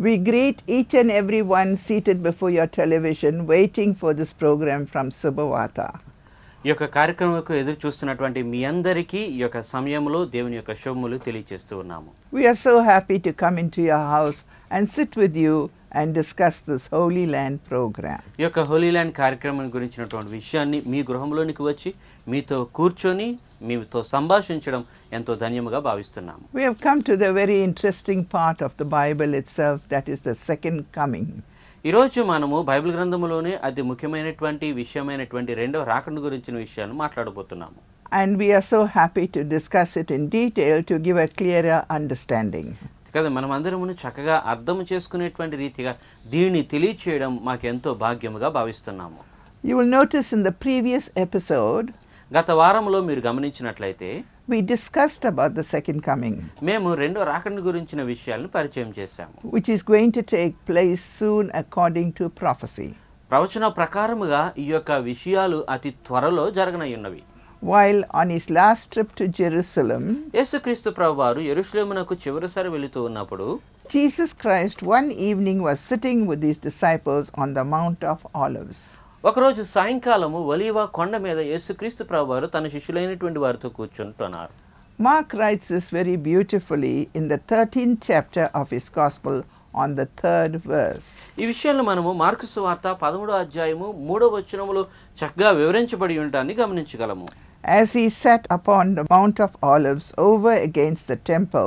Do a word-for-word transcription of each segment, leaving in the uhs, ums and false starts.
We greet each and every one seated before your television waiting for this program from Subhavata. ఈ యొక్క కార్యక్రమంకు ఎదురు చూస్తున్నటువంటి మీ అందరికీ ఈ యొక్క సమయంలో దేవుని యొక్క శుభములు తెలియజేస్తూ ఉన్నాము. We are so happy to come into your house and sit with you and discuss this Holy Land program. ఈ యొక్క హోలీ ల్యాండ్ కార్యక్రమం గురించినటువంటి విషయాన్ని మీ గృహంలోనికి వచ్చి మీతో కూర్చొని మీతో సంభాషించడం ఎంతో ధన్యముగా భావిస్తున్నాము. We have come to the very interesting part of the Bible itself, that is the second coming. ఈ రోజు మనము బైబిల్ గ్రంథములోనే అతి ముఖ్యమైనటువంటి విషయమైనటువంటి రెండవ రాకడ గురించిన విషయాలను మాట్లాడబోతున్నాము. And we are so happy to discuss it in detail to give a clearer understanding. కదా మనం అందరమును చక్కగా అర్థం చేసుకునేటువంటి రీతిగా దీనిని తెలియచేయడం మాకెంతో భాగ్యముగా భావిస్తున్నాము. You will notice in the previous episode గత వారంలో మీరు గమనించినట్లయితే we discussed about the second coming, మేము రెండో రాకడ గురించిన విషయాలను పరిచయం చేశాము, which is going to take place soon according to prophecy. ప్రవచన ప్రకారముగా ఈ యొక్క విషయాలు అతి త్వరలో జరగనయున్నవి. While on his last trip to Jerusalem, యేసుక్రీస్తు ప్రభువారు యెరూషలేమునకు చివరిసారి వెళుతూ ఉన్నప్పుడు Jesus Christ one evening was sitting with his disciples on the Mount of Olives. ఒకరోజు సాయంకాలము ఒలీవ కొండ మీద యేసుక్రీస్తు ప్రభువారు తన శిష్యులైనటువంటి వారితో కూర్చుంటున్నారు. Mark writes this very beautifully in the thirteenth chapter of his gospel on the third verse. ఈ విషయాలను మనము మార్కు సువార్త పదమూడో అధ్యాయము మూడో వచనములో చక్కగా వివరించబడి ఉండటాన్ని గమనించగలము. As he sat upon the Mount of Olives over against the temple,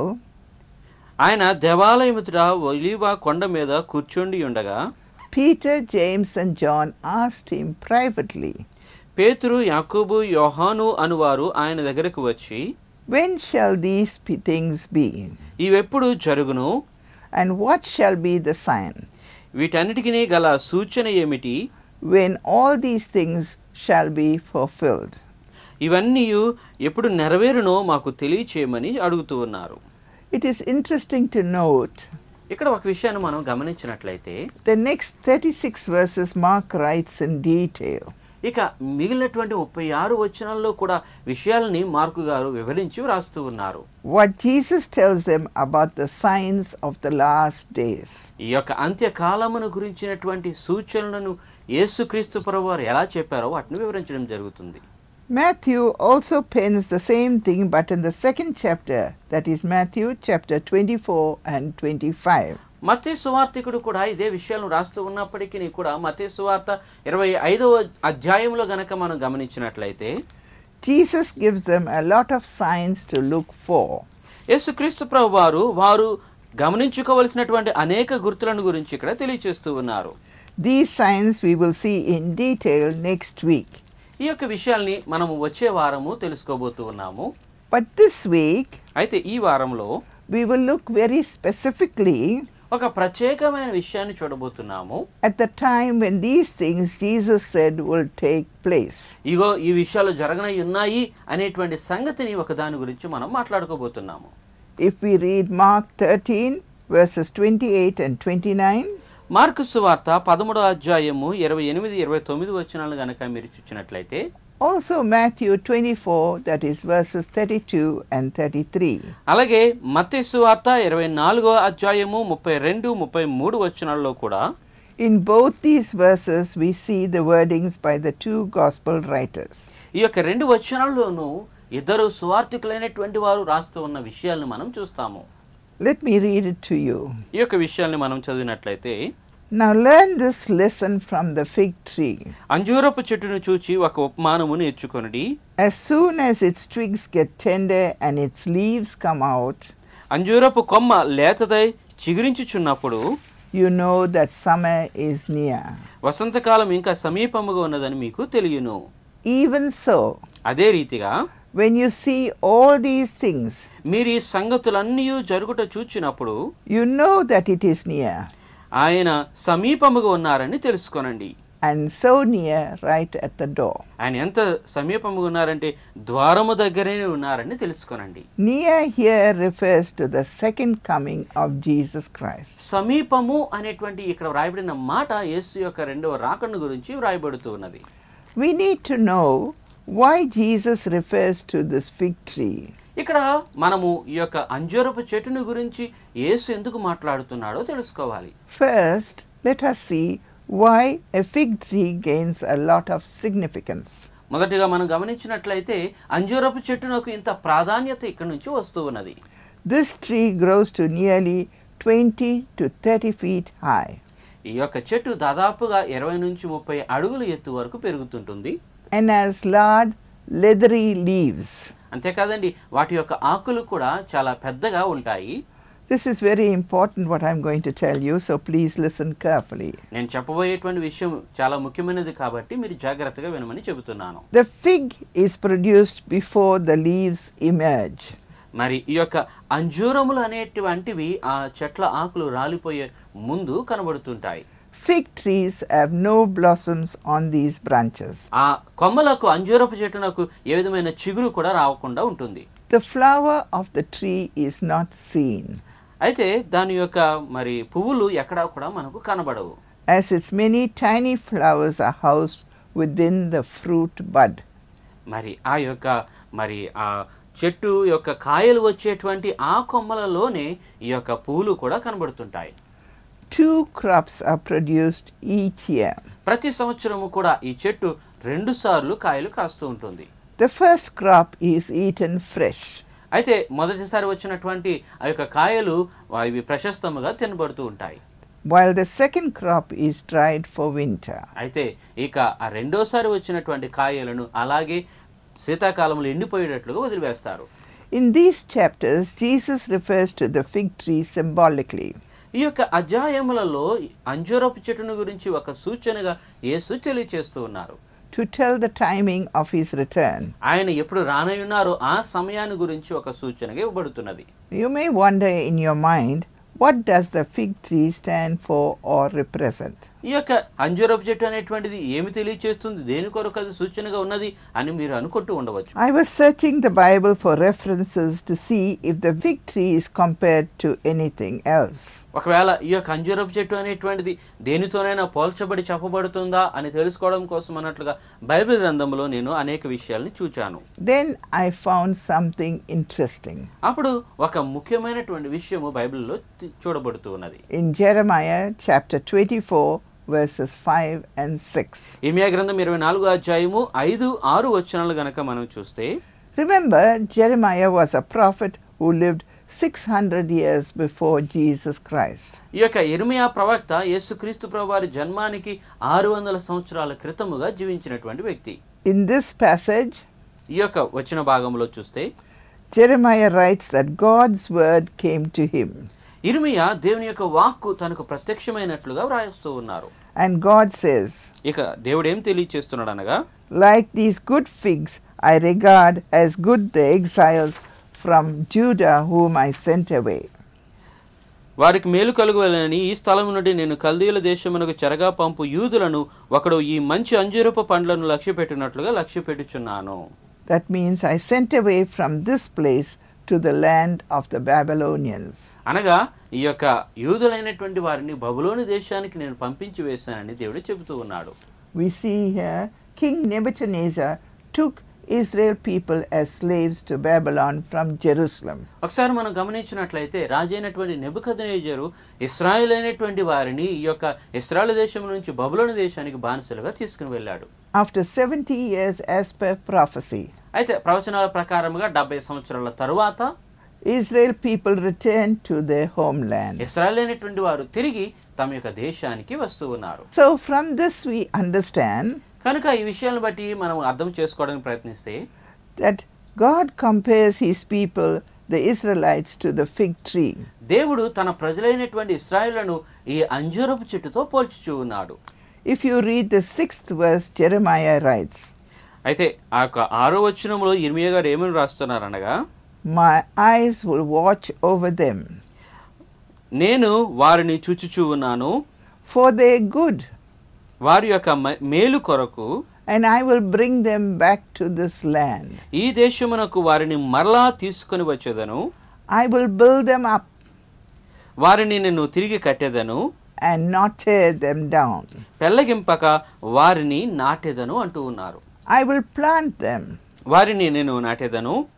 ఆయన దేవాలయం ఎదుట ఒలీవ కొండ మీద కూర్చుండి ఉండగా Peter, James and John asked him privately, పేతురు, యాకోబు, యోహాను అనువారు ఆయన దగ్గరకు వచ్చి, when shall these p- things be? ఇవెప్పుడు జరుగును? And what shall be the sign? వీటన్నిటికీ గల సూచన ఏమిటి? When all these things shall be fulfilled? ఇవన్నీ ఎప్పుడు నెరవేరునో మాకు తెలియచేయమని అడుగుతూ ఉన్నారు. It is interesting to note ఇక్కడ ఒక విషయాన్ని మనం గమనించినట్లయితే the next thirty-six verses Mark writes in detail. ఇక మిగిలినటువంటి ముప్పై ఆరు వచనాల్లో కూడా విషయాలని మార్కు గారు వివరించి వ్రాస్తూ ఉన్నారు. What Jesus tells them about the signs of the last days. ఈ యొక్క అంత్యకాలమును గురించినటువంటి సూచనలను యేసుక్రీస్తు ప్రభువారు ఎలా చెప్పారో వాటిని వివరించడం జరుగుతుంది. Matthew also pens the same thing, but in the second chapter, that is Matthew chapter twenty-four and twenty-five. మత్తయి సువార్తికుడు కూడా ఇదే విషయాలను రాస్తూ ఉన్నప్పటికీ కూడా మత్తయి సువార్త ఇరవై ఐదవ అధ్యాయంలో గనక మనం గమనించినట్లయితే Jesus gives them a lot of signs to look for. యేసుక్రీస్తు ప్రభువారు వారు గమనించుకోవలసినటువంటి అనేక గుర్తులను గురించి ఇక్కడ తెలియజేస్తూ ఉన్నారు. These signs we will see in detail next week. ఈ యొక్క విషయాల్ని మనము వచ్చే వారము తెలుసుకోబోతూ ఉన్నాము. But this week అయితే ఈ వారంలో we will look very specifically ఒక ప్రత్యేకమైన విషయాన్ని చూడబోతున్నాము. at the time when these things Jesus said will take place. ఇగో ఈ విషయాలు జరగనై ఉన్నాయి అనేటువంటి సంగతిని ఒక దాని గురించి మనం మాట్లాడుకోబోతున్నాము. If we read Mark thirteen verses twenty-eight and twenty-nine, Mark సువార్త పదమూడో అధ్యాయము ఇరవై ఎనిమిది ఇరవై తొమ్మిది వచనాలు గనక మీరు చూచినట్లయితే also Matthew twenty-four, that is verses thirty-two and thirty-three. అలాగే మత్తయి సువార్త ఇరవై నాలుగో అధ్యాయము ముప్పై రెండు ముప్పై మూడు వచనాల్లో కూడా In both these verses we see the wordings by the two gospel writers. ఈ యొక్క రెండు వచనాల్లోనూ ఇద్దరు సువార్తికులైనటువంటి వారు రాస్తూ ఉన్న విషయాలను మనం చూస్తాము. Let me read it to you. ఈ యొక్క విషయాల్ని మనం చదివినట్లయితే Now learn this lesson from the fig tree. అంజూరపు చెట్టును చూచి ఒక ఉపమానము నేర్చుకొనుడి. As soon as its twigs get tender and its leaves come out, అంజూరపు కొమ్మ లేతదై చిగురించుచున్నప్పుడు you know that summer is near. వసంతకాలం ఇంకా సమీపముగా ఉన్నదని మీకు తెలియను. Even so, అదే రీతిగా when you see all these things, మీరు ఈ సంగతులన్నీ జరుగుట చూచినప్పుడు you know that it is near. ఆయన సమీపముగా ఉన్నారని తెలుసుకొనండి. And so near, right at the door. ఆయన ఎంత సమీపముగా ఉన్నారంటే ద్వారము దగ్గరనే ఉన్నారని తెలుసుకొనండి. Near here refers to the second coming of Jesus Christ. సమీపము అనేటువంటి ఇక్కడ వ్రాయబడిన మాట యేసు యొక్క రెండవ రాకడ గురించి వ్రాయబడుతూ ఉన్నది. We need to know why Jesus refers to this fig tree. ఇక్కడ మనము ఈ యొక్క అంజూరపు చెట్టును గురించి యేసు ఎందుకు మాట్లాడుతున్నాడో తెలుసుకోవాలి. First, let us see why a fig tree gains a lot of significance. మొదటిగా మనం గమనించినట్లయితే అంజూరపు చెట్టునకు ఇంత ప్రాధాన్యత ఇక్కడ నుంచి వస్తూ ఉన్నది. This tree grows to nearly twenty to thirty feet high. ఈ యొక్క చెట్టు దాదాపుగా ఇరవై నుంచి ముప్పై అడుగుల ఎత్తు వరకు పెరుగుతుంటుంది. And has large leathery leaves. అంతేకాదండి, వాటి యొక్క ఆకులు కూడా చాలా పెద్దగా ఉంటాయి. This is very important what I'm going to tell you, so please listen carefully. నేను చెప్పబోయేటువంటి విషయం చాలా ముఖ్యమైనది కాబట్టి మీరు జాగ్రత్తగా వినమని చెబుతున్నాను. The fig is produced before the leaves emerge. మరి ఈ యొక్క అంజూరములు అనేటువంటివి ఆ చెట్ల ఆకులు రాలిపోయే ముందు కనబడుతుంటాయి. Fig trees have no blossoms on these branches. ఆ కొమ్మలకు అంజూరపు చెట్టునకు ఏ విధమైన చిగురు కూడా రావకుండా ఉంటుంది. The flower of the tree is not seen. అయితే దాని యొక్క మరి పువ్వులు ఎక్కడా కూడా మనకు కనబడవు. As its many tiny flowers are housed within the fruit bud. మరి ఆ యొక్క మరి ఆ చెట్టు యొక్క కాయలు వచ్చేటువంటి ఆ కొమ్మలలోనే ఈ యొక్క పువ్వులు కూడా కనబడుతుంటాయి. Two crops are produced each year. ప్రతి సంవత్సరము కూడా ఈ చెట్టు రెండు సార్లు కాయలు కాస్తూ ఉంటుంది. The first crop is eaten fresh. అయితే మొదటిసారి వచ్చినటువంటి ఆ యొక్క కాయలు ఇవి ప్రశస్తముగా తినబడుతూ ఉంటాయి. While the second crop is dried for winter. అయితే ఇక ఆ రెండోసారి వచ్చినటువంటి కాయలను అలాగే శీతాకాలంలో ఎండిపోయేటట్లుగా వదిలివేస్తారు. In these chapters, Jesus refers to the fig tree symbolically. ఈ యొక్క అధ్యాయములలో అంజూరపు చెట్టును గురించి ఒక సూచనగా యేసు తెలియచేస్తూ ఉన్నారు. To tell the timing of his return. ఆయన ఎప్పుడు రానయ్యున్నారో ఆ సమయాన్ని గురించి ఒక సూచనగా ఇవ్వబడుతున్నది. You may wonder in your mind, what does the fig tree stand for or represent? ఈ యొక్క అంజూరపు చెట్టు అనేటువంటిది ఏమి తెలియచేస్తుంది, దేని కొరకు అది సూచనగా ఉన్నది అని మీరు అనుకుంటూ ఉండవచ్చు. I was searching the Bible for references to see if the fig tree is compared to anything else. ఒకవేళ ఈ యొక్క అంజూరపు చెట్టు అనేటువంటిది దేనితోనైనా పోల్చబడి చెప్పబడుతుందా అని తెలుసుకోవడం కోసం అన్నట్లుగా బైబిల్ గ్రంథంలో నేను అనేక విషయాల్ని చూచాను. Then I found something interesting. అప్పుడు ఒక ముఖ్యమైనటువంటి విషయము బైబిల్లో చూడబడుతూ ఉన్నది. In Jeremiah chapter twenty-four verses five and six. ఇర్మీయా గ్రంథం ఇరవై నాలుగు అధ్యాయము ఐదు ఆరు వచనాలు గనక మనం చూస్తే, Remember, Jeremiah was a prophet who lived six hundred years before Jesus Christ. ఈ యొక్క ఇర్మీయా ప్రవక్త యేసుక్రీస్తు ప్రభువారి జన్మానికి ఆరు వందల సంవత్సరాల క్రితముగా జీవించినటువంటి వ్యక్తి. In this passage, ఈ యొక్క వచన భాగంలో చూస్తే Jeremiah writes that God's word came to him. ఇర్మీయా దేవుని యొక్క వాక్కు తనకు ప్రత్యక్షమైనట్లుగా వ్రాయిస్తూ ఉన్నారు. And God says, ఇక దేవుడు ఏం తెలియచేస్తున్నాడు అనగా, like these good figs, I regard as good the exiles from Judah whom I sent away. వారికి మేలు కలుగువలెనని ఈ స్థలము నుండి నేను కల్దీయుల దేశమునకు చెరగా పంపు యూదులను ఒకడు ఈ మంచి అంజూరపు పండ్లను లక్ష్యపెట్టినట్లుగా లక్ష్యపెట్టుచున్నాను. That means I sent away from this place to the land of the Babylonians. అనగా ఈ యొక్క యూదులైనటువంటి వారిని బబులోను దేశానికి నేను పంపించి వేశానని దేవుడు చెబుతూ ఉన్నాడు. We see here King Nebuchadnezzar took Israel people as slaves to Babylon from Jerusalem. ఒకసారి మనం గమనించినట్లయితే రాజైనటువంటి నెబుకద్నెజరు ఇశ్రాయేల్ అయినటువంటి వారిని ఈ యొక్క ఇశ్రాయేల్ దేశం నుంచి బబులోను దేశానికి బానిసలుగా తీసుకుని వెళ్ళాడు. After seventy years as per prophecy, అయితే ప్రవచనాల ప్రకారముగా డెబ్బై సంవత్సరాల తరువాత Israel people returned to their homeland. Israel అయినటువంటి వారు తిరిగి తమ యొక్క దేశానికి వస్తూ ఉన్నారు. So from this we understand కనుక ఈ విషయాలను బట్టి మనం అర్థం చేసుకోవడానికి ప్రయత్నిస్తే that God compares his people, the Israelites, to the fig tree. దేవుడు తన ప్రజలైనటువంటి ఇశ్రాయేలును ఈ అంజూరపు చెట్టుతో పోల్చుచూ ఉన్నాడు. If you read the sixth verse, Jeremiah writes, అయితే ఆ యొక్క ఆరో వచనంలో ఇర్మీయా గారు ఏమని రాస్తున్నారనగా, my eyes will watch over them, నేను వారిని చూచుచూ ఉన్నాను, for their good, వారి యొక్క మేలు కొరకు, and I will bring them back to this land. ఈ దేశమునకు వారిని మరలా తీసుకొని వచ్చేదను, I will build them up వారిని నేను తిరిగి కట్టేదను, and not tear them down. పెళ్ళగింపక వారిని నాటేదను అంటూ ఉన్నారు. I will plant them, వారిని నేను నాటేదను,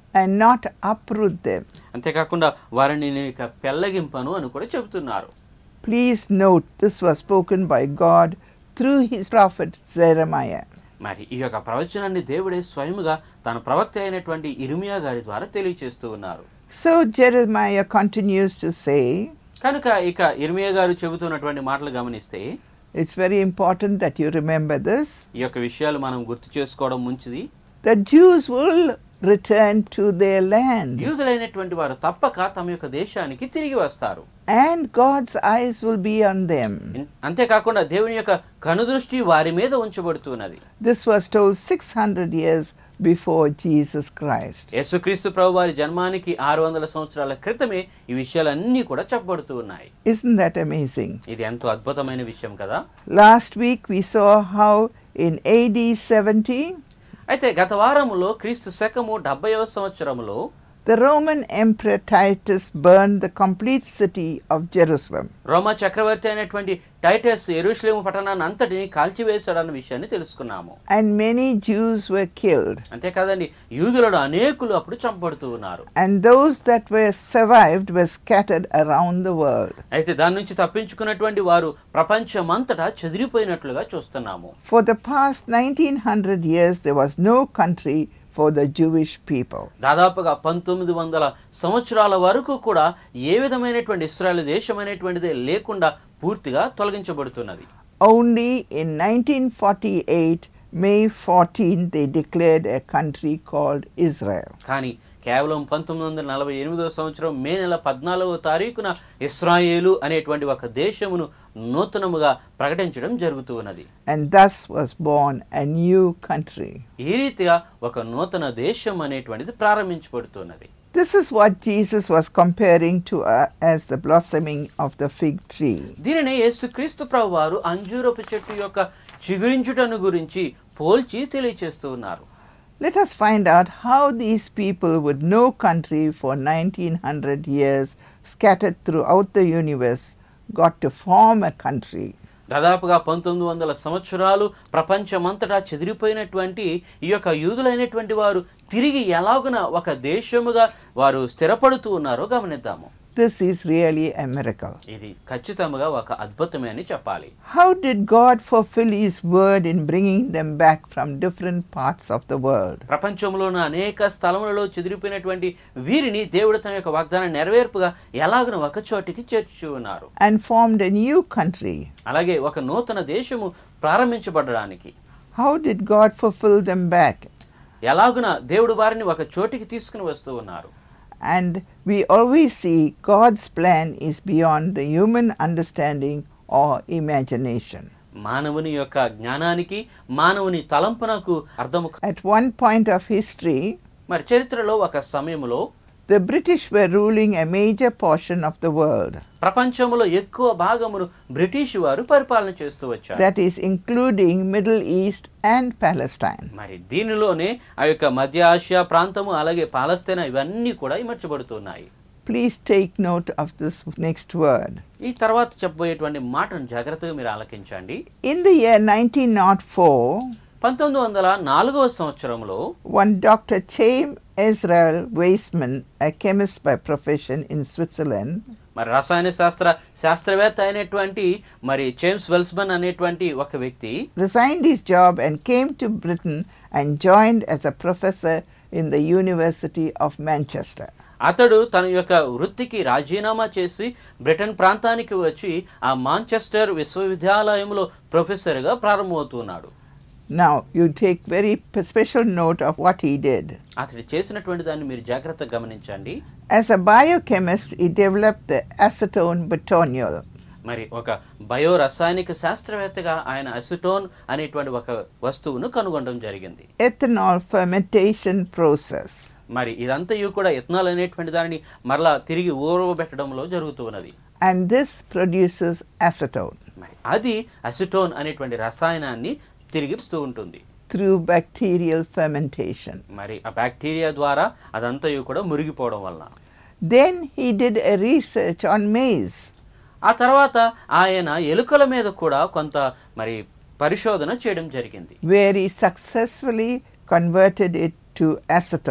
and not uproot them. అంతేకాకుండా వారిని నేను ఇక పెళ్లగింపను అని కూడా చెబుతున్నారు. Please note, this was spoken by God through his prophet Jeremiah. మరి ఈ యొక్క ప్రవచనాన్ని దేవుడే స్వయముగా తన ప్రవక్త అయినటువంటి ఇర్మియా గారి ద్వారా తెలియజేస్తూ ఉన్నారు. So Jeremiah continues to say, కనుక ఇక ఇర్మియా గారు చెబుతున్నటువంటి మాటలు గమనిస్తే it's very important that you remember this. ఈ యొక్క విషయాలు మనం గుర్తు చేసుకోవడం మంచిది. The Jews will return to their land. యూదులైనటువంటి వారు తప్పక తమ యొక్క దేశానికి తిరిగి వస్తారు. And God's eyes will be on them. అంతేకాకుండా దేవుని యొక్క కనుదృష్టి వారి మీద ఉంచబడుతున్నది. This was told six hundred years before Jesus Christ. యేసుక్రీస్తు ప్రభు వారి జన్మానికి ఆరు వందల సంవత్సరాల క్రితమే ఈ విషయాలన్నీ కూడా చెప్పబడుతూ ఉన్నాయి. Isn't that amazing? ఇది ఎంతో అద్భుతమైన విషయం కదా. Last week we saw how in A D seventy అయితే గత వారములో క్రీస్తు శకము డెబ్బైవ సంవత్సరములో the Roman Emperor Titus burned the complete city of Jerusalem. రోమా చక్రవర్తి అయినటువంటి టైటస్ యెరూషలేము పట్టణాన్ని అంతటిని కాల్చివేశాడన్న విషయాన్ని తెలుసుకున్నాము. And many Jews were killed. అంతే కాదండి, యూదులలో అనేకులు అప్పుడు చంపబడుతూ ఉన్నారు. And those that were survived were scattered around the world. అయితే దాని నుంచి తప్పించుకున్నటువంటి వారు ప్రపంచమంతటా చెదిరిపోయినట్లుగా చూస్తున్నాము. For the past nineteen hundred years there was no country for the Jewish people. దాదాపుగా పంతొమ్మిది వందల సంవత్సరాల వరకు కూడా ఏ విధమైనటువంటి ఇశ్రాయేలు దేశం అనేటువంటిదే లేకుండా పూర్తిగా తొలగించబడుతున్నది. Only in nineteen forty-eight, May fourteenth, they declared a country called Israel. కానీ కేవలం పంతొమ్మిది వందల నలభై ఎనిమిదవ సంవత్సరం మే నెల పద్నాలుగవ తారీఖున ఇశ్రాయేలు అనేటువంటి ఒక దేశమును నూతనముగా ప్రకటించడం జరుగుతూ ఉన్నది. And thus was born a new country. ఈ రీతిగా ఒక నూతన దేశం అనేటువంటిది ప్రారంభించబడుతున్నది. This is what Jesus was comparing to uh, as the blossoming of the fig tree. దీనినే యేసుక్రీస్తు ప్రభువారు అంజూరపు చెట్టు యొక్క చిగురించుటను గురించి పోల్చి తెలియచేస్తూ ఉన్నారు. Let us find out how these people with no country for nineteen hundred years scattered throughout the universe got to form a country. దాదాపుగా పంతొమ్మిది వందల సంవత్సరాలు ప్రపంచమంతటా చెదిరిపోయినటువంటి ఈ యొక్క యూదులైనటువంటి వారు తిరిగి ఎలాగున ఒక దేశముగా వారు స్థిరపడుతూ ఉన్నారో గమనిద్దాము. This is really a miracle. ఇది ఖచ్చితంగా ఒక అద్భుతమే అని చెప్పాలి. How did God fulfill his word in bringing them back from different parts of the world? ప్రపంచంలోని అనేక స్థలములలో చెదిరిపోయినటువంటి వీరిని దేవుడు తన యొక్క వాగ్దానం నెరవేర్పుగా ఎలాగున ఒక చోటికి చేర్చి ఉన్నారు. And formed a new country. అలాగే ఒక నూతన దేశము ప్రారంభించబడడానికి. How did God fulfill them back? ఎలాగున దేవుడు వారిని ఒక చోటికి తీసుకుని వస్తూ ఉన్నారు. And we always see God's plan is beyond the human understanding or imagination. మానవుని యొక్క జ్ఞానానికి మానవుని తలంపునకు అర్థము. At one point of history, మరి చరిత్రలో ఒక సమయంలో the British were ruling a major portion of the world. ప్రపంచంలో ఎక్కువ భాగమును బ్రిటిష్ వారు పరిపాలన చేస్తూ వచ్చారు. That is including Middle East and Palestine. మరి దీనిలోనే ఆ యొక్క మధ్య ఆసియా ప్రాంతము అలాగే పాలస్తీనా ఇవన్నీ కూడా ఇమర్చబడుతున్నాయి. Please take note of this next word. ఈ తర్వాత చెప్పబోయేటువంటి మాటను జాగ్రత్తగా మీరు ఆలకించండి. In the year nineteen oh four, పంతొమ్మిది వందల నాలుగవ సంవత్సరంలో one Doctor Chaim Israel Weizmann, a chemist by profession in Switzerland, మరి రసాయన శాస్త్ర శాస్త్రవేత్త అయినటువంటి మరి జేమ్స్ వెల్స్మన్ అనేటువంటి ఒక వ్యక్తి resigned his job and came to Britain and joined as a professor in the University of Manchester. అతడు తన యొక్క వృత్తికి రాజీనామా చేసి బ్రిటన్ ప్రాంతానికి వచ్చి ఆ మాంచెస్టర్ విశ్వవిద్యాలయంలో ప్రొఫెసర్గా ప్రారంభమవుతున్నాడు. Now you take very special note of what he did. అతడు చేసినటువంటి దాన్ని మీరు జాగ్రత్తగా గమనించండి. As a biochemist, he developed the acetone butonyl. మరి ఒక బయో రసాయనిక శాస్త్రవేత్తగా ఆయన అసిటోన్ అనేటువంటి ఒక వస్తువును కనుగొనడం జరిగింది. Ethanol fermentation process. మరి ఇదంతయు కూడా ఎథనాల్ అనేటువంటి దానిని మరలా తిరిగి ఊరబెట్టడంలో జరుగుతూ ఉన్నది. And this produces acetone. మరి అది అసిటోన్ అనేటువంటి రసాయనాన్ని తిరిగి ఇస్తూ ఉంటుంది. Through bacterial fermentation. మరి ఆ బ్యాక్టీరియా ద్వారా అదంతయు కూడా మురిగిపోవడం వలన. Then he did a research on maize. ఆ తర్వాత ఆయన ఎలుకల మీద కూడా కొంత మరి పరిశోధన చేయడం జరిగింది. Where he successfully converted it to acetone.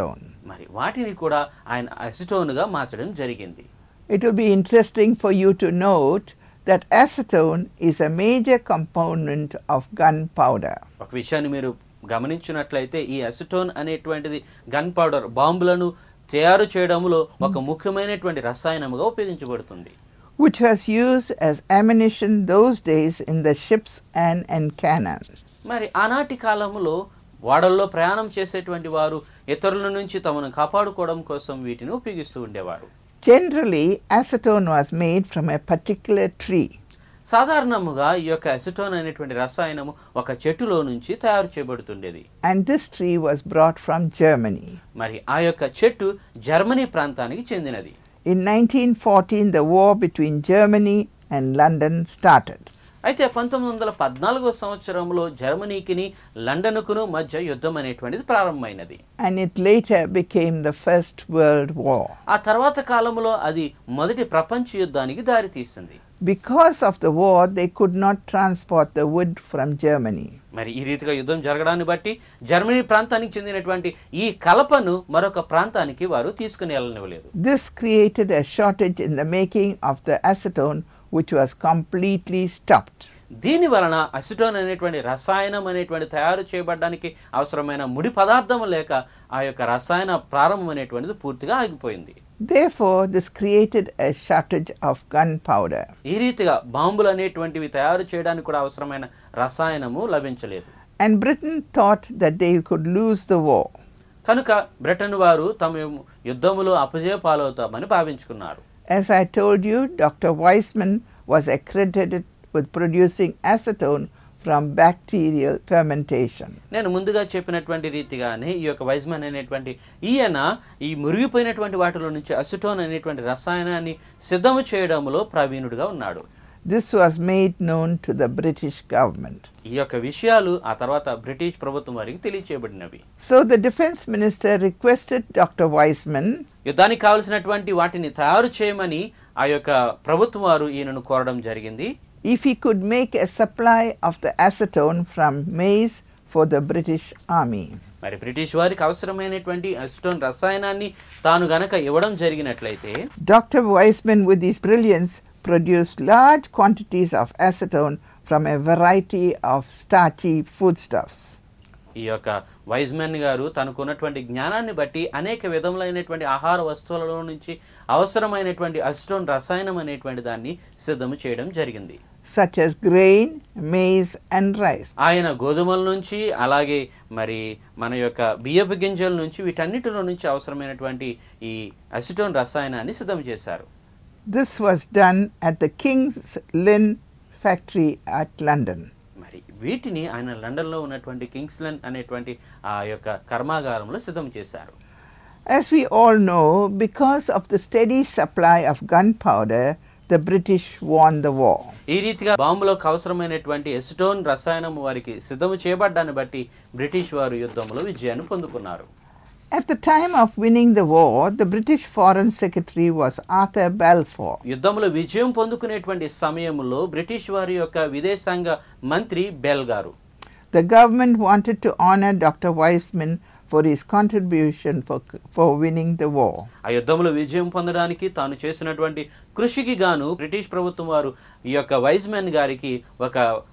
మరి వాటిని కూడా ఆయన అసిటోన్గా మార్చడం జరిగింది. It will be interesting for you to note that acetone is a major component of gunpowder. ఒక విషయాన్ని మీరు గమనించినట్లయితే ఈ అసిటోన్ అనేటువంటిది గన్ పౌడర్ బాంబులను తయారు చేయడంలో ఒక ముఖ్యమైనటువంటి రసాయనముగా ఉపయోగించబడుతుంది. Which was used as ammunition those days in the ships and in cannon. మరి ఆనాటి కాలంలో వాడల్లో ప్రయాణం చేసేటువంటి వారు ఇతరుల నుంచి తమను కాపాడుకోవడం కోసం వీటిని ఉపయోగిస్తూ ఉండేవారు. Generally, acetone was made from a particular tree. సాధారణముగా ఈ యొక్క అసిటోన్ అనేటువంటి రసాయనము ఒక చెట్టులో నుంచి తయారు చేయబడుతుండేది. And this tree was brought from Germany. మరి ఆ యొక్క చెట్టు జర్మనీ ప్రాంతానికి చెందినది. In nineteen fourteen, the war between Germany and London started. అయితే పంతొమ్మిది వందల పద్నాలుగో సంవత్సరంలో జర్మనీకిని లండన్కును మధ్య యుద్ధం అనేటువంటిది ప్రారంభమైనది. And it later became the First World War. ఆ తర్వాత కాలంలో అది మొదటి ప్రపంచ యుద్ధానికి దారితీసింది. Because of the war, they could not transport the wood from Germany. మరి ఈ రీతిగా యుద్ధం జరగడాన్ని బట్టి జర్మనీ ప్రాంతానికి చెందినటువంటి ఈ కలపను మరొక ప్రాంతానికి వారు తీసుకుని వెళ్ళనివ్వలేదు. This created a shortage in the making of the acetone, which was completely stopped. దీని వలన అసిటోన్ అనేటువంటి రసాయనం అనేటువంటి తయారు చేయబడడానికి అవసరమైన ముడి పదార్థం లేక ఆ యొక్క రసాయన ప్రారంభం అనేటువంటిది పూర్తిగా ఆగిపోయింది. Therefore, this created a shortage of gunpowder. ఈ రీతిగా బాంబులు అనేటువంటివి తయారు చేయడానికి కూడా అవసరమైన రసాయనము లభించలేదు. And Britain thought that they could lose the war. కనుక బ్రిటన్ వారు తమ యుద్ధములో అపజయ పాలవుతామని భావించుకున్నారు. As I told you, Doctor Weizmann was accredited with producing acetone from bacterial fermentation. నేను ముందుగా చెప్పినటువంటి రీతిగానే ఈ యొక్క వైజ్మన్ అనేటువంటి ఈయన ఈ మురిగిపోయినటువంటి వాటిలో నుంచి అసిటోన్ అనేటువంటి రసాయనాన్ని సిద్ధము చేయడంలో ప్రవీణుడిగా ఉన్నాడు. This was made known to the British government. ఈ యొక్క విషయాలు ఆ తర్వాత బ్రిటిష్ ప్రభుత్వం వారికి తెలియచేయబడినవి. So the defense minister requested Doctor Weizmann యుద్ధానికి కావలసినటువంటి వాటిని తయారు చేయమని ఆ యొక్క ప్రభుత్వం వారు ఈయనను కోరడం జరిగింది. if he could make a supply of the acetone from maize for the British army. మరి బ్రిటిష్ వారికి అవసరమైనటువంటి అసిటోన్ రసాయనాన్ని తాను గనక ఇవ్వడం జరిగినట్లయితే Doctor Weizmann, with his brilliance, produced large quantities of acetone from a variety of starchy foodstuffs. ఈ యొక్క Wiseman గారు తనకున్నటువంటి జ్ఞానాన్ని బట్టి అనేక విధములైనటువంటి ఆహార వస్తువులలో నుంచి అవసరమైనటువంటి అసిటోన్ రసాయనం అనేటువంటి దాన్ని సిద్ధము చేయడం జరిగింది. Such as grain, maize and rice. ఆయన గోధుమల నుంచి అలాగే మరి మన యొక్క బియ్యపు గింజల నుంచి వీటన్నిటిలో నుంచి అవసరమైనటువంటి ఈ అసిటోన్ రసాయనాన్ని సిద్ధం చేశారు. This was done at the King's Lynn factory at London. మరి వీటిని ఆయన లండన్లో ఉన్నటువంటి కింగ్స్ లెన్ అనేటువంటి ఆ యొక్క కర్మాగారంలో సిద్ధం చేశారు. As we all know, because of the steady supply of gunpowder, the British won the war. ఈ రీతిగా బాంబులకు అవసరమైనటువంటి అసిటోన్ రసాయనం వారికి సిద్ధము చేయబడ్డాన్ని బట్టి బ్రిటిష్ వారు యుద్ధంలో విజయాన్ని పొందుకున్నారు. At the time of winning the war, the British Foreign Secretary was Arthur Balfour. యుద్ధంలో విజయం పొందుకునేటువంటి సమయంలో బ్రిటిష్ వారి యొక్క విదేశాంగ మంత్రి బెల్ గారు The government wanted to honor Doctor Weizmann for his contribution for, for winning the war. ఆ యుద్ధంలో విజయం పొందడానికి తాను చేసినటువంటి కృషికి గాను బ్రిటిష్ ప్రభుత్వం వారు ఈ యొక్క వైజ్మన్ గారికి ఒక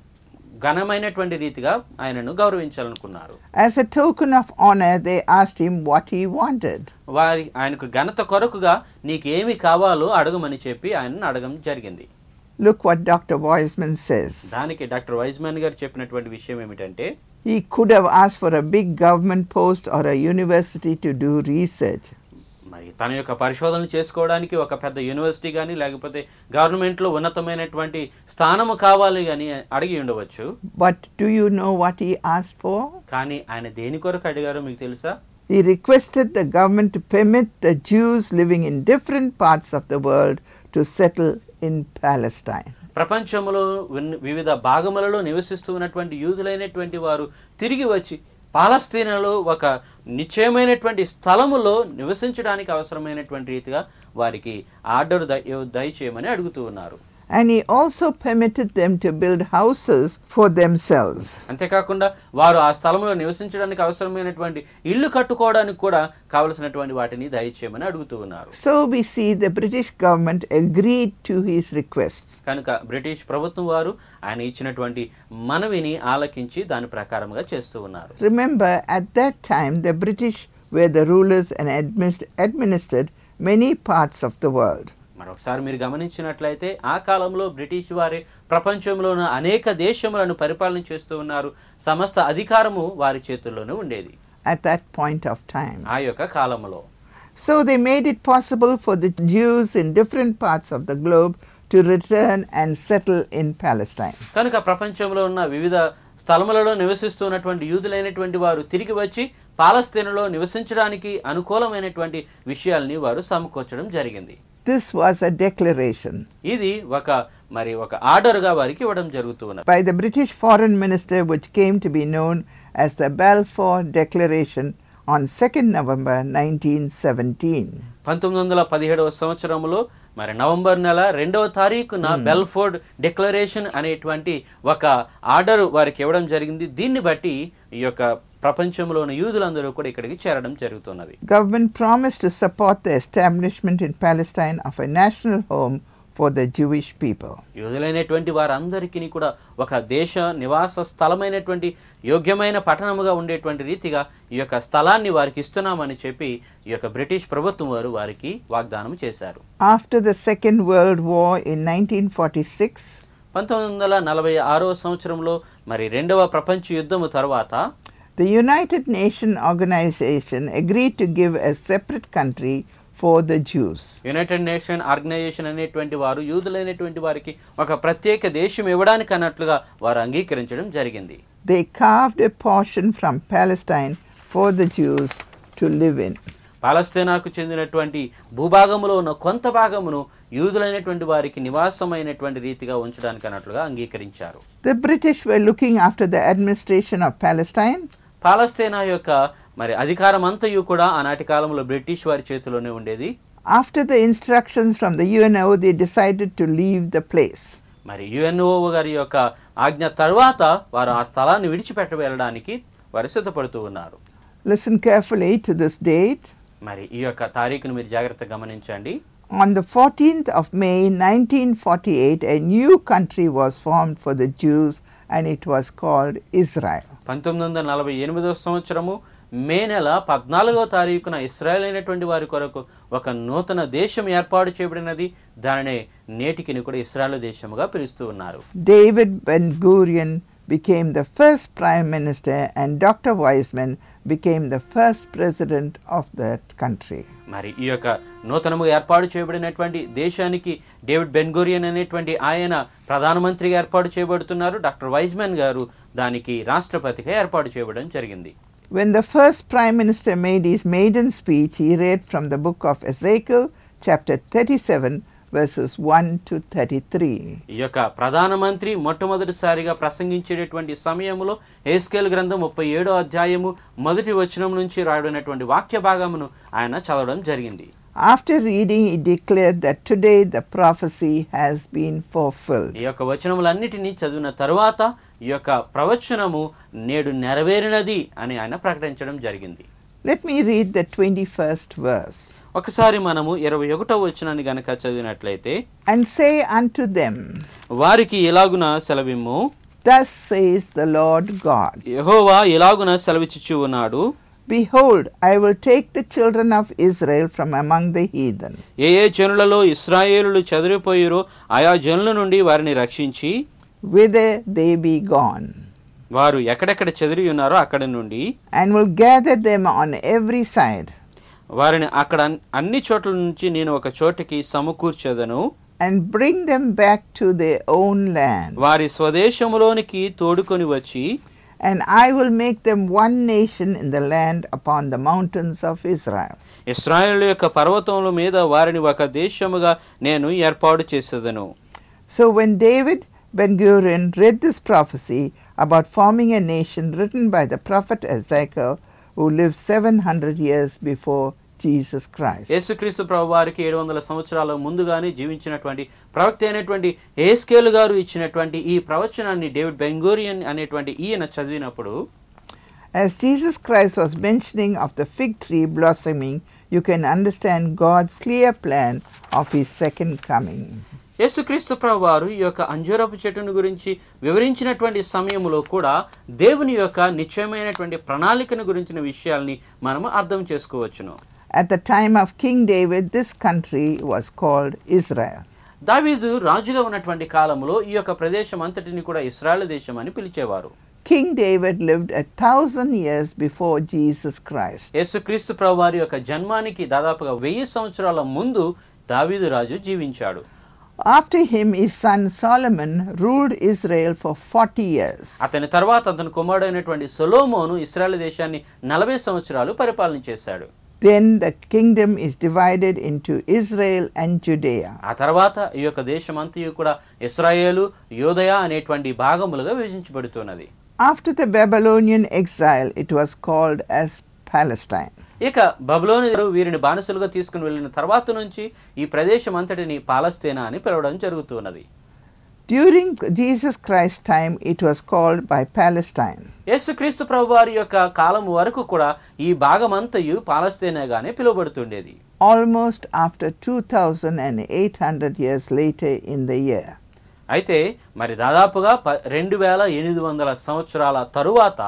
ఘనమైనటువంటి రీతిగా ఆయనను గౌరవించాలనుకున్నారు. As a token of honor, they asked him what he wanted. వారి ఆయనకు ఘనత కొరకుగా నీకు ఏమి కావాలో అడగమని చెప్పి ఆయనను అడగడం జరిగింది. Look what Doctor Weizmann says. దానికి డాక్టర్ వైజ్మన్ గారు చెప్పినటువంటి విషయం ఏమిటంటే He could have asked for a big government post or a university to do research. మరి తన యొక్క పరిశోధనలు చేసుకోవడానికి ఒక పెద్ద యూనివర్సిటీ కానీ లేకపోతే గవర్నమెంట్లో ఉన్నతమైనటువంటి స్థానము కావాలి కానీ అడిగి ఉండవచ్చు. But do you know what he asked for? కానీ ఆయన దేని కొరకు అడిగారో మీకు తెలుసా? He requested the government to permit the Jews living in different parts of the world to settle in Palestine. ప్రపంచంలో వివిధ భాగములలో నివసిస్తూ ఉన్నటువంటి యూదులైనటువంటి వారు తిరిగి వచ్చి పాలస్తీనాలో ఒక నిశ్చయమైనటువంటి స్థలములో నివసించడానికి అవసరమైనటువంటి రీతిగా వారికి ఆర్డర్ దయచేయమని అడుగుతూ ఉన్నారు. And he also permitted them to build houses for themselves. అంతేకాకుండా వారు ఆ స్థలంలో నివసించడానికి అవసరమైనటువంటి ఇల్లు కట్టుకోవడానికి కూడా కావలసినటువంటి వాటిని దయచేయమని అడుగుతూ ఉన్నారు. So we see the British government agreed to his requests. కనుక బ్రిటిష్ ప్రభుత్వం వారు ఆయన ఇచ్చినటువంటి మనవిని ఆలకించి దాని ప్రకారంగా చేస్తూ ఉన్నారు. Remember, at that time the British were the rulers and administ- administered many parts of the world. మరొకసారి మీరు గమనించినట్లయితే ఆ కాలంలో బ్రిటిష్ వారి ప్రపంచంలోని అనేక దేశములను పరిపాలన చేస్తూ ఉన్నారు. సమస్త అధికారము వారి చేతుల్లోనే ఉండేది at that point of time. ఆ యొక్క కాలంలో. So they made it possible for the Jews in different parts of the globe to return and settle in Palestine. కనుక ప్రపంచంలో ఉన్న వివిధ స్థలములలో నివసిస్తున్నటువంటి యూదులైనటువంటి వారు తిరిగి వచ్చి పాలస్తీనాలో నివసించడానికి అనుకూలమైనటువంటి విషయాల్ని వారు సమకూర్చడం జరిగింది. This was a declaration ఇది ఒక మరి ఒక ఆర్డర్ గా వారికి ఇవ్వడం జరుగుతున్నది by the British foreign minister, which came to be known as the Balfour Declaration on second November nineteen seventeen. పంతొమ్మిది వందల పదిహేడవ సంవత్సరంలో మరి నవంబర్ నెల రెండవ తారీఖున బెల్ఫోర్డ్ డిక్లరేషన్ అనేటువంటి ఒక ఆర్డర్ వారికి ఇవ్వడం జరిగింది. దీన్ని బట్టి ఈ యొక్క ప్రపంచంలోని యూదులందరూ కూడా ఇక్కడికి చేరడం జరుగుతున్నది. Government promised to support the establishment in Palestine of a national home for the Jewish people. యూదులైనటువంటి వారందరికీ కూడా ఒక దేశ నివాస స్థలమైనటువంటి యోగ్యమైన పట్టణముగా ఉండేటువంటి రీతిగా ఈ యొక్క స్థలాన్ని వారికి ఇస్తున్నామని చెప్పి ఈ యొక్క బ్రిటిష్ ప్రభుత్వం వారు వారికి వాగ్దానం చేశారు. After the Second World War in nineteen forty-six, పంతొమ్మిది వందల నలభై ఆరవ సంవత్సరంలో మరి రెండవ ప్రపంచ యుద్ధము తర్వాత the United Nations organization agreed to give a separate country for the Jews. United nation organisation అనేటువంటి వారు యూదులైనటువంటి వారికి ఒక ప్రత్యేక దేశం ఇవ్వడానికి అన్నట్లుగా వారు అంగీకరించడం జరిగింది. They carved a portion from Palestine for the Jews to live in. పాలస్తీనాకు చెందినటువంటి భూభాగములో ఉన్న కొంత భాగమును యూదులైనటువంటి వారికి నివాసమైనటువంటి రీతిగా ఉంచడానికి అన్నట్లుగా అంగీకరించారు. The British were looking after the administration of Palestine. పాలస్తీనా యొక్క మరి అధికారం అంతయు కూడా ఆనాటి కాలంలో బ్రిటిష్ వారి చేతిలోనే ఉండేది. After the instructions from the U N O, they decided to leave the place. మరి యుఎన్ఓ గారి యొక్క ఆజ్ఞ తర్వాత వారు ఆ స్థలాన్ని విడిచిపెట్ట వెళ్ళడానికి వారు సిద్ధపడుతూ ఉన్నారు. Listen carefully to this date. మరి ఈ యొక్క తారీఖును మీరు జాగ్రత్తగా గమనించండి. On the fourteenth of May nineteen forty-eight, a new country was formed for the Jews and it was called Israel. పంతొమ్మిది వందల నలభై ఎనిమిదవ సంవత్సరము మే నెల పద్నాలుగవ తారీఖున ఇస్రాయేల్ అయినటువంటి వారి కొరకు ఒక నూతన దేశం ఏర్పాటు చేయబడినది. దానినే నేటికి కూడా ఇస్రాయేల్ దేశముగా పిలుస్తూ ఉన్నారు. David Ben-Gurion became the first prime minister and Doctor Weizmann became the first president of that country. మరి ఈ యొక్క నూతనముగా ఏర్పాటు చేయబడినటువంటి దేశానికి డేవిడ్ బెన్గూరియన్ అనేటువంటి ఆయన ప్రధానమంత్రిగా ఏర్పాటు చేయబడుతున్నారు. డాక్టర్ వైజ్మన్ గారు దానికి రాష్ట్రపతిగా ఏర్పాటు చేయబడడం జరిగింది. When the first prime minister made his maiden speech, he read from the book of Ezekiel, chapter thirty-seven, verses one to thirty-three. ఈ యొక్క ప్రధానమంత్రి మొట్టమొదటిసారిగా ప్రసంగించేటటువంటి సమయంలో హెస్కేల్ గ్రంథం ముప్పై ఏడో అధ్యాయము మొదటి వచనం నుంచి రాయబడినటువంటి వాక్య భాగమును ఆయన చదవడం జరిగింది. After reading, he declared that today the prophecy has been fulfilled. ఈ యొక్క వచనములన్నిటినీ చదివిన తరువాత ఈ యొక్క ప్రవచనము నేడు నెరవేరినది అని ఆయన ప్రకటించడం జరిగింది. Let me read the twenty-first verse. ఒకసారి మనము ఇరవై ఒకటవ వచనాన్ని గనక చదివినట్లయితే, And say unto them, వారికి ఇలాగున సెలవిమ్ము, Thus says the Lord God, యెహోవా ఇలాగున సెలవిచ్చుచు ఉన్నాడు, Behold, I will take the children of Israel from among the heathen. ఏ ఏ జనులలో ఇశ్రాయేలులు చెదిరిపోయిరో ఆయా జనుల నుండి వారిని రక్షించి, whither they be gone, వారు ఎక్కడెక్కడ చెదిరి ఉన్నారో అక్కడ నుండి, and will gather them on every side, వారిని అక్కడ అన్ని చోట్ల నుంచి నేను ఒక చోటికి సమకూర్చెదను, and bring them back to their own land. వారి స్వదేశములోనికి తోడుకొని వచ్చి, And I will make them one nation in the land upon the mountains of Israel. ఇశ్రాయేలు యొక్క పర్వతముల మీద వారిని ఒక దేశముగా నేను ఏర్పాటు చేసేదను. So when David Ben-Gurion read this prophecy about forming a nation written by the prophet Ezekiel, who lived seven hundred years before Jesus Christ. యేసుక్రీస్తు ప్రభువారికి ఏడు వందల సంవత్సరాల ముందుగానే జీవించినటువంటి ప్రవక్త అయినటువంటి హెస్కేలు గారు ఇచ్చినటువంటి ఈ ప్రవచనాన్ని డేవిడ్ బెంగూరియన్ అనేటువంటి ఈయన చదివినప్పుడు, as Jesus Christ was mentioning of the fig tree blossoming, you can understand God's clear plan of his second coming. యేసుక్రీస్తు ప్రభువారు ఈ యొక్క అంజూరపు చెట్టును గురించి వివరించినటువంటి సమయంలో కూడా దేవుని యొక్క నిశ్చయమైనటువంటి ప్రణాళికను గురించిన విషయాల్ని మనము అర్థం చేసుకోవచ్చును. At the time of King David, this country was called Israel. దావీదు రాజుగా ఉన్నటువంటి కాలంలో ఈ యొక్క ప్రదేశం అంతటిని కూడా ఇశ్రాయేలు దేశం అని పిలిచేవారు. King David lived a thousand years before Jesus Christ. యేసుక్రీస్తు ప్రభువారి యొక్క జన్మానికి దాదాపుగా వెయ్యి సంవత్సరాల ముందు దావీదు రాజు జీవించాడు. After him, his son Solomon ruled Israel for forty years. అతని తర్వాత అతని కుమారుడైనటువంటి సొలొమోను ఇశ్రాయేలు దేశాన్ని నలభై సంవత్సరాలు పరిపాలన చేశాడు. Then the kingdom is divided into Israel and Judea. ఆ తర్వాత ఈ యొక్క దేశమంతయు కూడా ఇశ్రాయేలు, యూదయ అనేటువంటి భాగములుగా విభజించబడుతున్నది. After the Babylonian exile, it was called as Palestine. ఇక బబులోను వీరిని బానిసలుగా తీసుకుని వెళ్ళిన తర్వాత నుంచి ఈ ప్రదేశం అంతటిని పాలస్తీనా అని పిలవడం జరుగుతున్నది. During Jesus Christ's time, it was called by Palestine. యేసుక్రీస్తు ప్రభువారి యొక్క కాలం వరకు కూడా ఈ భాగమంతయు పాలస్తీనాగానే పిలువబడుతుండేది. Almost after two thousand eight hundred years later in the year. అయితే మరి దాదాపుగా రెండు వేల ఎనిమిది వందల సంవత్సరాల తరువాత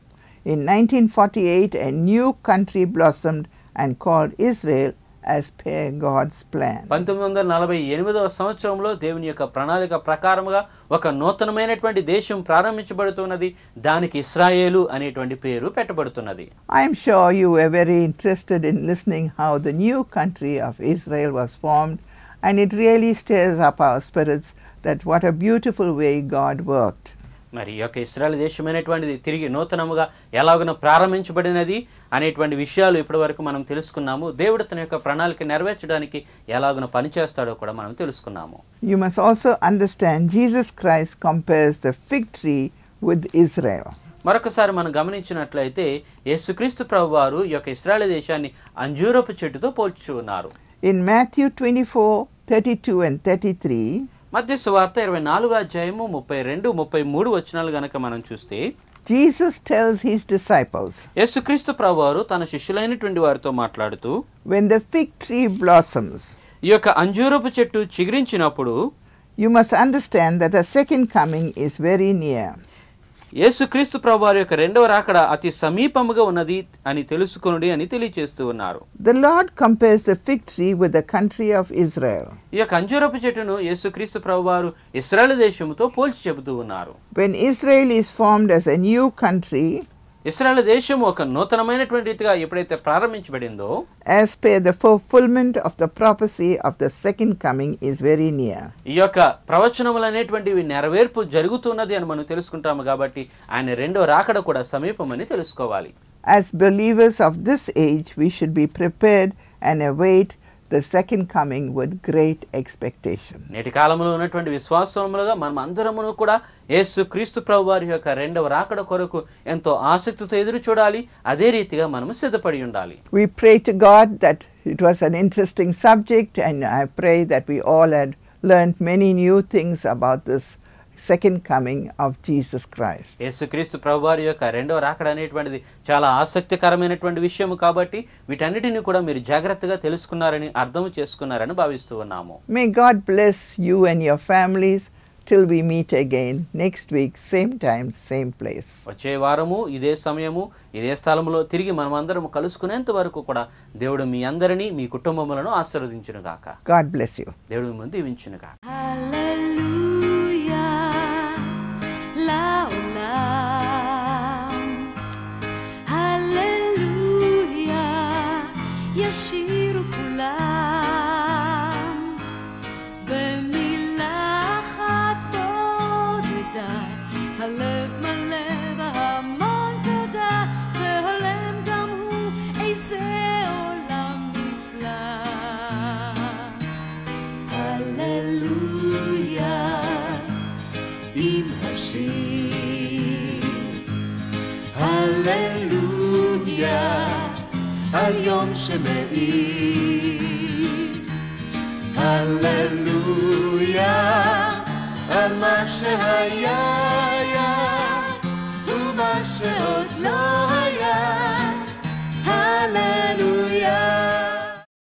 in nineteen forty-eight, a new country blossomed and called Israel as per God's plan. పంతొమ్మిది వందల నలభై ఎనిమిదవ సంవత్సరంలో దేవుని యొక్క ప్రణాళిక ప్రకారముగా ఒక నూతనమైనటువంటి దేశం ప్రారంభించబడుతున్నది. దానికి ఇశ్రాయేలు అనేటువంటి పేరు పెట్టబడుతున్నది. I am sure you were very interested in listening how the new country of Israel was formed, and it really stirs up our spirits that what a beautiful way God worked. మరి యొక్క ఇశ్రాయేలు దేశమైనటువంటిది తిరిగి నూతనముగా ఎలాగనో ప్రారంభించబడినది అనేటువంటి విషయాలు ఇప్పటి వరకు మనం తెలుసుకున్నాము. దేవుడు తన యొక్క ప్రణాళిక నెరవేర్చడానికి ఎలాగనో పనిచేస్తాడో కూడా మనం తెలుసుకున్నాము. You must also understand Jesus Christ compares the fig tree with Israel. మరొకసారి మనం గమనించినట్లయితే యేసుక్రీస్తు ప్రభువారు ఈ యొక్క ఇశ్రాయేలు దేశాన్ని అంజూరపు చెట్టుతో పోల్చి ఉన్నారు. In Matthew twenty-four, thirty-two and thirty-three, మత్తయి సువార్త ఇరవై నాలుగో అధ్యాయము ముప్పై రెండు ముప్పై మూడు వచనాలు గనక మనం చూస్తే, Jesus tells his disciples, యేసుక్రీస్తు ప్రభువారు తన శిష్యులైనటువంటి వారితో మాట్లాడుతూ, when the fig tree blossoms, ఈ యొక్క అంజూరపు చెట్టు చిగురించినప్పుడు you must understand that the second coming is very near. యేసుక్రీస్తు ప్రభువారి యొక్క రెండవ రాకడ అతి సమీపముగా ఉన్నది అని తెలుసుకొనుడి అని తెలియజేస్తూ ఉన్నారు. The Lord compares the fig tree with the country of Israel. ఈ యొక్క అంజూరపు చెట్టును యేసుక్రీస్తు ప్రభువారు ఇశ్రాయేలు దేశముతో పోల్చి చెబుతూ ఉన్నారు. When Israel is formed as a new country, ఇశ్రాయేలు దేశము ఒక నూతనమైనటువంటి రీతిగా ఎప్పుడైతే ప్రారంభించబడిందో, as per the fulfillment of the prophecy of the second coming is very near. ఈ యొక్క ప్రవచనములు అనేటువంటివి నెరవేర్పు జరుగుతున్నది అని మనం తెలుసుకుంటాము. కాబట్టి ఆయన రెండో రాకడ కూడా సమీపమని తెలుసుకోవాలి. As believers of this age, we should be prepared and await the second coming with great expectation. నేటి కాలంలో ఉన్నటువంటి విశ్వాసములుగా మనం అందరమును కూడా యేసుక్రీస్తు ప్రభువారి యొక్క రెండవ రాకడ కొరకు ఎంతో ఆసక్తితో ఎదురు చూడాలి. అదే రీతిగా మనము సిద్ధపడి ఉండాలి. We pray to God that it was an interesting subject, and I pray that we all had learned many new things about this second coming of Jesus Christ. యేసుక్రీస్తు ప్రభువారి యొక్క రెండవ రాకడ అనేటువంటిది చాలా ఆసక్తికరమైనటువంటి విషయం. కాబట్టి వీటన్నిటిని కూడా మీరు జాగ్రత్తగా తెలుసుకున్నారని అర్థం చేసుకున్నారని భావిస్తూ ఉన్నాము. May God bless you and your families till we meet again next week, same time, same place. వచ్చే వారము ఇదే సమయము ఇదే స్థలములో తిరిగి మనమందరం కలుసుకునేంత వరకు కూడా దేవుడు మీ అందరినీ మీ కుటుంబములను ఆశీర్వదించును గాక. God bless you. దేవుడు మిమ్మల్ని దీవించును గాక. ישירו כולם במילה אחת תודה, הלב מלא בהמון תודה, והולם גם הוא איזה עולם נפלא. הללויה עם השיר, הללויה על יום שמאיר. הללויה על מה שהיה היה ומה שעוד לא